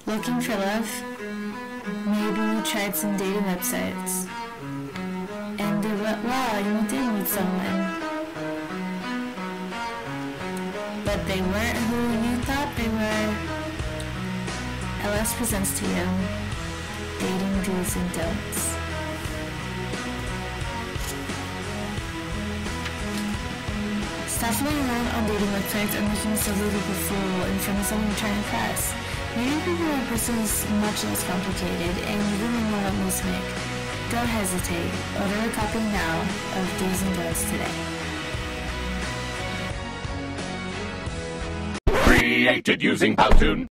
Looking for love? Maybe you tried some dating websites. And it went well and you did meet someone. But they weren't who you thought they were. LS presents to you Dating Do's and Don'ts. Stop fooling around on dating websites and making yourself look like a fool in front of someone you're trying to impress. Meeting people in person is much less complicated, and you really know what moves make. Don't hesitate. Order a copy now of Do's and Don'ts today. Created using Powtoon.